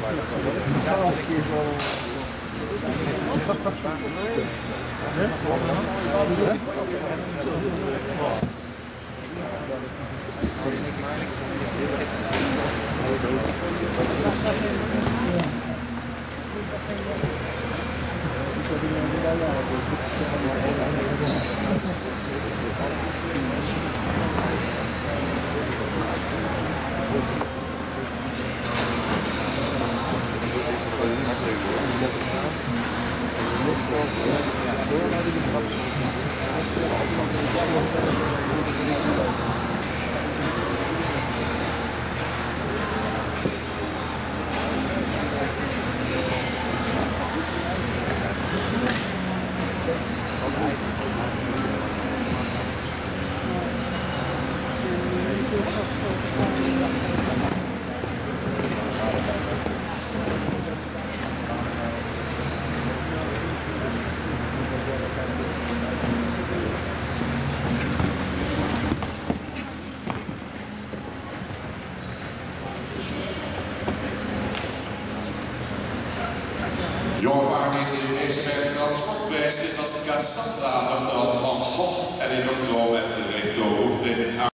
Ja, we waren in de eerste week transport geweest in Cassandra, oftewel van Gogh en in oktober met de rector